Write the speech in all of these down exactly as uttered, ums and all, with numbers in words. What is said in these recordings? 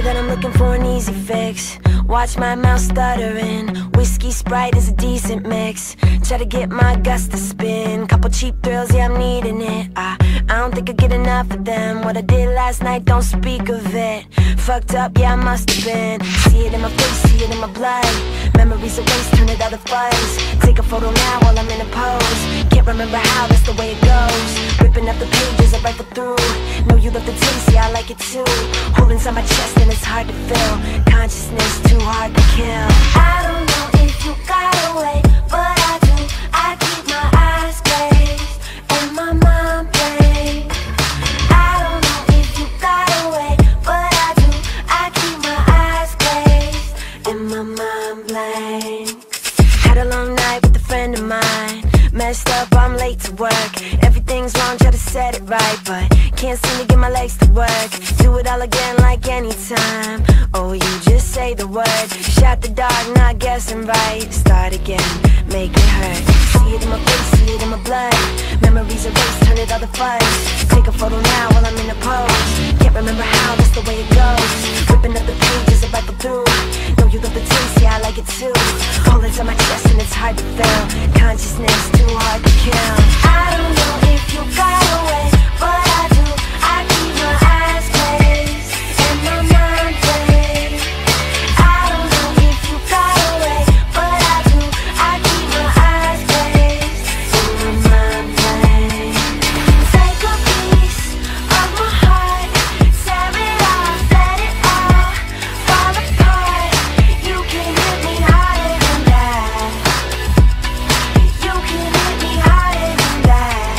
that I'm looking for an easy fix. Watch my mouth stuttering. Whiskey Sprite is a decent mix. Try to get my guts to spin. Couple cheap thrills, yeah, I'm needing it. I, I don't think I get enough of them. What I did last night, don't speak of it. Fucked up, yeah, I must have been. See it in my face, see it in my blood. Memories erased, turn it other fuzz. Take a photo now while I'm in a pose. Can't remember how, that's the way it goes. Ripping up the pages, I rifle through. Know you love the taste, yeah, I like it too. Holding inside my chest and it's hard to feel. Consciousness too hard to kill. I don't know if you got away, but I do. I keep my eyes glazed and my mind blank. I don't know if you got away, but I do. I keep my eyes glazed and my mind blank. Had a long night with a friend of mine. Messed up, I'm late to work. Everything's wrong, try to set it right, but can't seem to get my legs to work. Do it all again like anytime. Oh, you just say the word. Shot the dark, not guessing right. Start again, make it hurt. See it in my face, see it in my blood. Memories erased, turn it all to fuzz. Take a photo now while I'm in a pose. Can't remember how, that's the way it goes. Ripping up the pages, I rifle through. Know you love the taste, yeah, I like it too. Hold inside my chest and it's hard to feel. Consciousness too hard to kill. I don't know if you got away, but I do. I keep my eyes glazed and my mind blank. I don't know if you got away, but I do. I keep my eyes glazed and my mind blank. Take a piece of my heart, tear it off, let it all fall apart. You can hit me harder than that. You can hit me harder than that.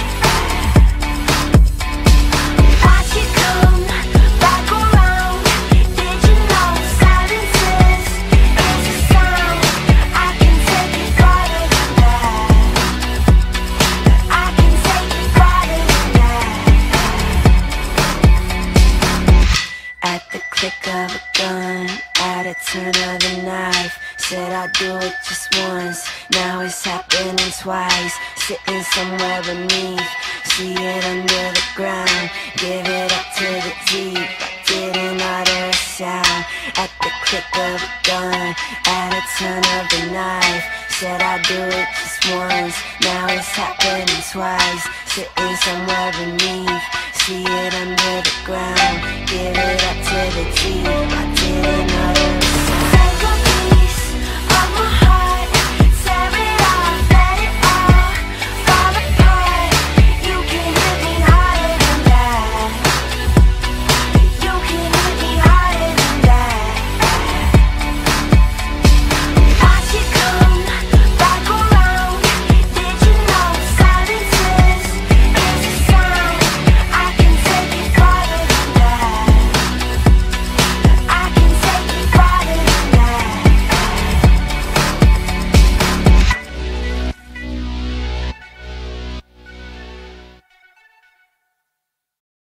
Watch it come back around. Did you know silence is a sound? I can take it farther than that. I can take it farther than that. At the click of a gun, at a turn of the knife. Said I'd do it just once, now it's happening twice. Sitting somewhere beneath, see it under the ground. Give it up to the deep, I didn't utter a sound. At the click of a gun, at a turn of the knife. Said I'd do it just once, now it's happening twice. Sitting somewhere beneath, see it under the ground. Give it up to the deep, I didn't utter